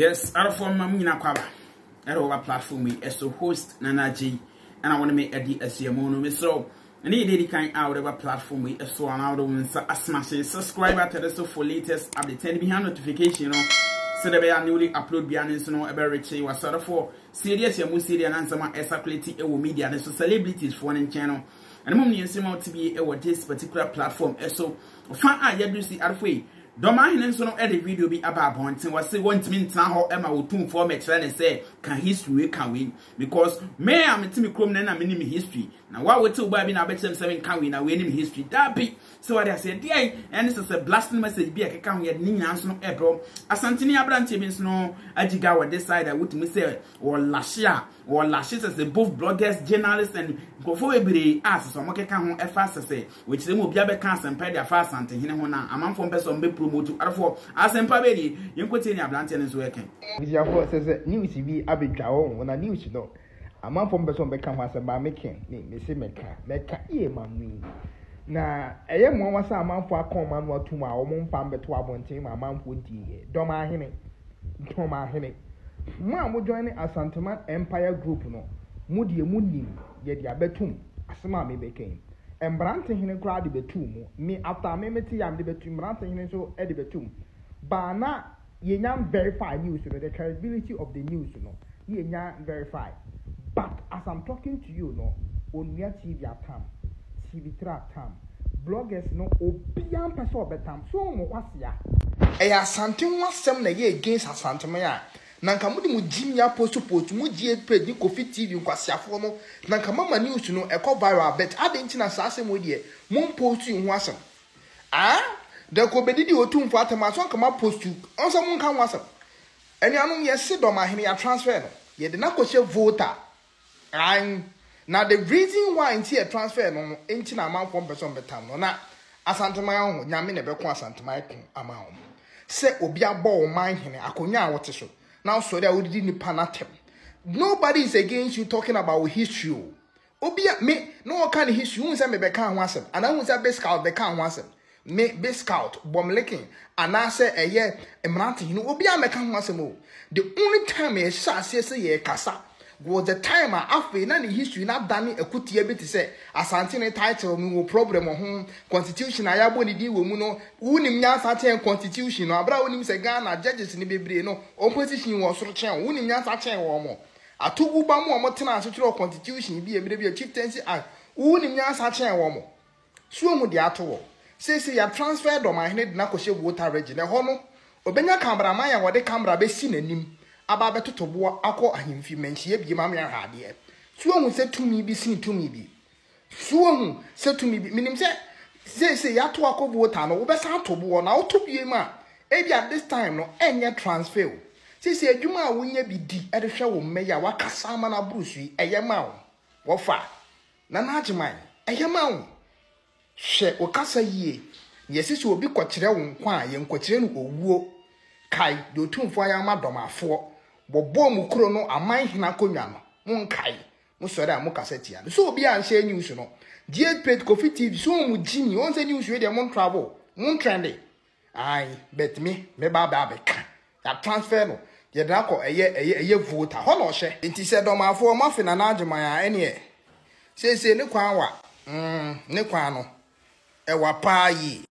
Yes, out of form, Mamina Quaba. At our platform, we as a host Nana G, and I want to make a mono. So, any lady kind out of a platform, we as one out of smashing subscribe to the so for latest update behind notification, you know. So that we are newly upload behind so no ever rich was sort of for serious and serious and some circulating media and so celebrities for one channel. And mum needs to be a this particular platform. So, fan I do see out of way. Dormaahene so no edit video be about bonting was say want me now Emma Otumfour me try and say can history can win because me am timi krom na me nim history now why we tell baby na betem 7 can win na we nim history that be so what I said there and this is a blasting message be a can we ni nyanso no ebro asantini abrante bi no agiga wa this side I would me say or lashia or lashes as both bloggers journalists and go every ask so mo keka ho e fast say which them obi abeka asempa dia fast ante hene ho na amanfo person be promote arfo asempa be di yenkoti ni ablante ne so eken video for say news bi abedwa wo na news no amanfo person be ka ho aseba meken me say meka e mamnu na eye mo wasa amanfo akoma no atum a wo mo mpa mbeto abonten ma amanfo die Dormaahene mo join Asanteman Empire Group no mu die mu nim ye dia betum asema me beken embrante hene kra de betum me after me meti yam de betum embrante hene so e de betum ba na ye nyam verify news no the credibility of the news no ye nyam verify but as I'm talking to you no onua TV atam TV atam bloggers no obian person obetam so mo kwasia e ya Asante wasem na ye against Asanteman ya nanka mudi mu jimya post mu die page ni Kofi TV nkwasiafo no nanka mama news no e ko viral bet adenti na saase mo die mon post hu asem de ko bedidi Otumfour atama so nka post onso mon kan wasem eni anu ye se Dormaahene ya transfer no ye de na ko she voter na the reason why inti e transfer no enti na man from person betam no na Asanteman ho nyame ne be ko Asanteman ko ama ho se obi abo man hene akonya a wote so now so that we didn't panatem. Nobody is against you talking about history. Obia me no kind of history. Who say me be kan wasem. And I who say best scout be kan wasem. Me best scout bom licking. And I say a year emranti. You know obia me kan wasem. The only time I say ye kasa was the time after na the history na dani ekuti ebe ti say Asante ne title me wo problem ho constitution ayabo ni di wo mu no unim nya Asante constitution no abra unim se Ghana judges ni bebre no opposition wo soro chen unim nya Asante wo mo atugu ba mo mo tena so kire constitution bi ebre bi chieftaincy act unim nya Asante wo mo so mu di ato wo say ya transfer Dormaahene na ko she voter regi ne ho no obenya cameraman ya wo de camera be si nanim aba betotobo akọ ahimfi menhie bi ma me ahade so hu se tumi bi sin tumi bi so hu se tumi bi minim se ya to akọ voter no wo be sa tobo na wo to bi ma e bi at this time no enye transfer se adwuma a wonya bi di e de hwe wo meya wakasa ma na brusu eye ma wo fa na na agiman eye ma wo hwe wo kasa yie yesi se obi kwakire wo nkwa ye nkwakire no owuo kai de Otumfour ya ma domafo bobo mu kuro no aman hina konwa no mun kai mu sori a mu kaseti ya so obi an share news no die page Kofi TV so mu jini on say news we dey mun travel mun trend bet me ba ka ya transfer no ye da ko eye voter ho no hye enti se domafo ma fe na agyeman ya ene se ne kwan wa ne kwan no e wa pa yi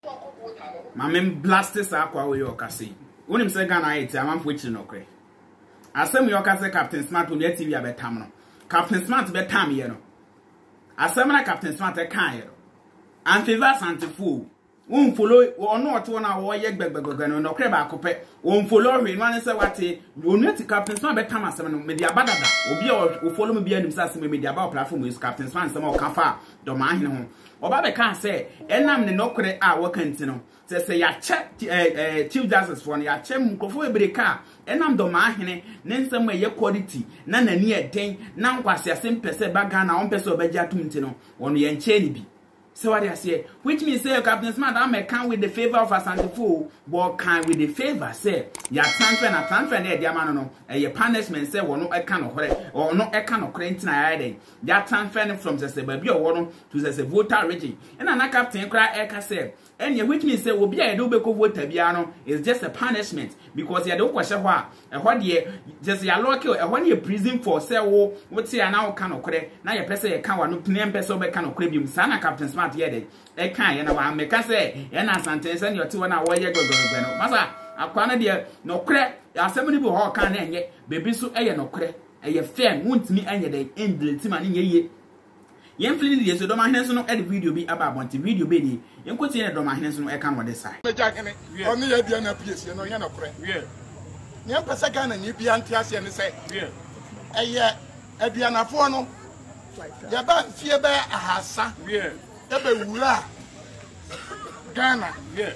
mamem blasters akwa we okase wonim se Ghana ite amanfo chi no kre asem yo kase Captain Smart on TV abetam no Captain Smart betam ye no asem na Captain Smart e kan ye no and favor Otumfour won follow ono oto na wo ye gbegbegogo no kre ba akopɛ won follow hwe no ane se wate onu ti Captain Smart betam asem no media badada obi o follow me bia nim sa asem media ba platform is Captain Smart asem o ka fa Dormaahene ho oba be kan se enam ne nokre a wakanti no se ya che chief justice for ya che mkrofo ebreka enam Dormaahene ne nsem ye quality na nani eden na nkwase asem pese baga na on pese obegya tumti no wono ye nche ni bi So what I say, which means say Captain Smart, I may come with the favor of Otumfour, but can with the favor say, ya transfer and transfer there, dear man, no, a punishment say, well, no, I cannot correct, or no, I cannot correct in a ya transfer from the baby or one to the voter region. And another captain cry, Eka said, and which means say, will be a dubeko voter, piano is just a punishment because you don't question why, and what year, just your local, and 1 year prison for say, oh, what's here now cannot correct, now your person account, no, name person, cannot crib sana Captain Smart. Yede e kan ye na wa meka se ye na sentence na yote na wo ye gogogo no masa akwana de no kre asem ni bi ho kan na enye bebi so eye no kre eye fair wuntimi anye de endleti ma ne ye yen flini de so Dormaahene so no edit video bi aba bonti video be ni yen kwoti ne Dormaahene so no e kan wo de sai me jahene oni ye dia na piesie no ye no kre ne pesa kan na ni bia ntiase ne se eye aduanafo no ya ba fie be ahasa ebe wura Ghana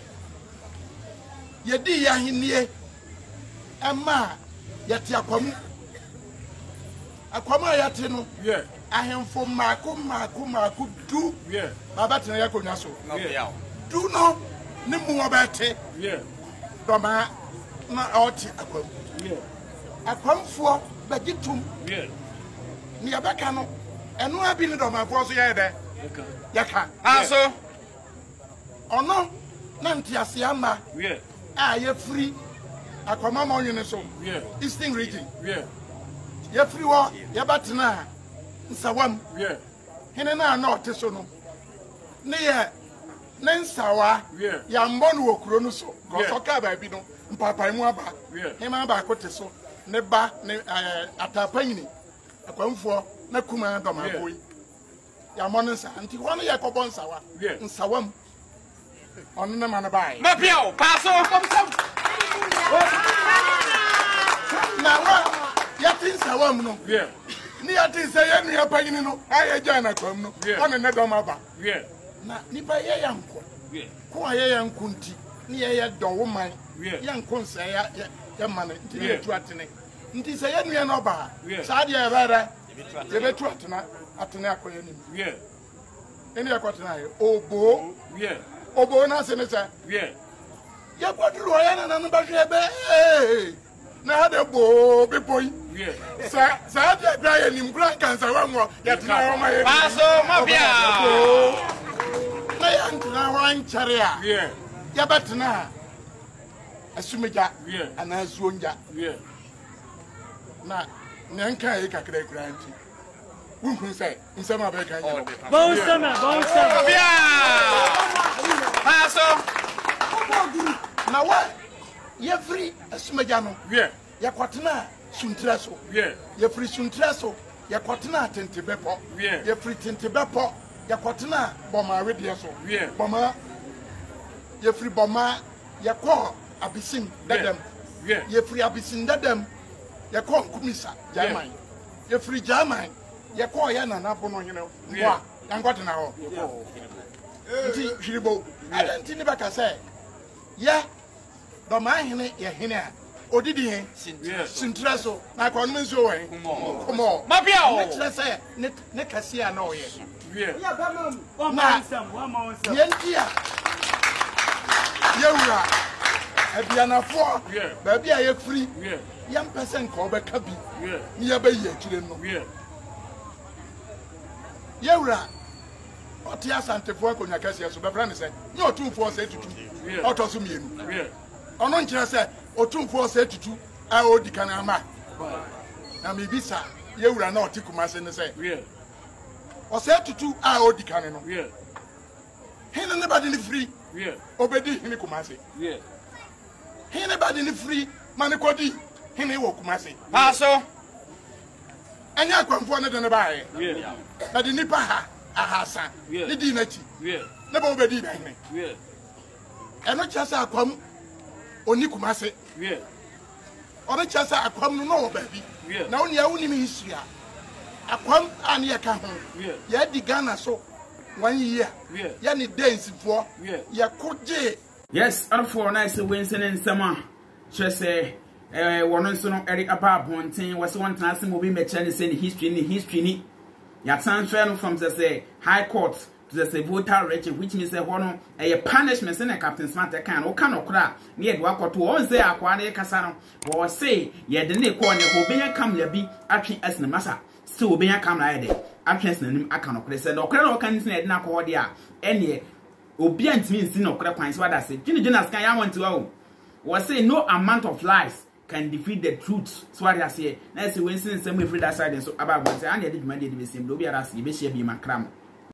yedi ya hinie ama yati akwamu yati no ahemfo mako du baba tena yakonya so du no ne mu obete doma na oti akwamu akwamfo bagitum ni abaka no eno abi ni doma fo so ye de yaka aso ono na ntiase ama ye free akwama ma onye so eastern region ye free wo ye batena nsawam hene na north so no ne ye ne nsawa ya mbɔ no wokuro no so ko so ka ba bi no mpapai mu aba he ma ba ko te so ne ba ne atapanyini akwamfo na kuma doma boy ya monsa anti wono ye ko bonsawa nsawam onu na man bai ma piao paso na wa ya tin sawam no ni ya tin say enu ya panyini no aye jana kwam no onu ne doma ba na nipa ye yanko ko aye yanko nti ni ye dowo man yanko nsa ya man nti ne tu atene nti say enu ya no ba sa de ya bada ye betu atene akoye ni eni akotena ye obo obo na se ne sa ya kwaduru ya na ba hwe be na ha de bo be boy sa de bra ye nim bra kansa wa mo ya tena wa ma ye paso mo bia na ya ntena wa nchare a ya batena asumeja ana azuonja na nyanka ye kakra kra nti wunku say nsema be kan ye bon sama bia paso na wa ye free asumeja no ya kwatena suntra so ye free suntra so ya kwatena tentebepo ye free tentebepo ya kwatena boma wedie so boma ye free boma ya ko abisim dadam ye free abisim dadam ya ko kumisa jamai ye free jamai ye ko ya na na bono hene wa yankwatena ho nti hiribo adanti ni baka say ye Dormaahene ye hene a odidi he sintra so na kwa no nso we komo mapia o ne say ne kase a na oye ya ba mam o ma nsam wa ma nsam ye ntia ye wura abianafo ba bia ye free ye mpese nka obeka bi ni ye ba yi akire no ye wura oti asantefo akonya kase so be bra ne say ni Otumfour say tutu otoso mienu ono nkyere se Otumfour say tutu a odika na ama na mebisa ye wura na otikumase ne say o say tutu a odika ne no hene ne badi ni free obedi hene kumase hene badi ni free mane kodi hene wo kumase paso anya akwamfo ne de ne baaye na de nipa ha ahasa ni di na chi ne ba obedi ba hene eno chasa akwam oni kumase ore chasa akwam no no baabi na oni ya woni mi history akwam ani ya ka ho ya di Ghana so 1 year ya ni dance for ya koje yes for nice Wednesday and summer say wono so no eri aba bonten was one time mo be me chane say history ni ya transfer no from say high court there's a voter reject, which means a punishment in a Captain Smart can or cannot cry near Wako to all say Aquane Casano or say, ye the neck corner will be a come there be actually as the massa, still be a come like it. Actually, I cannot press it or can say Nacodia, any obedient means no crapines. What I say, Jenny Sky, I want to own. Was say no amount of lies can defeat the truth. So what I say, let's see when same way free that side and so about what I did my day the same. Do be as you be my cram.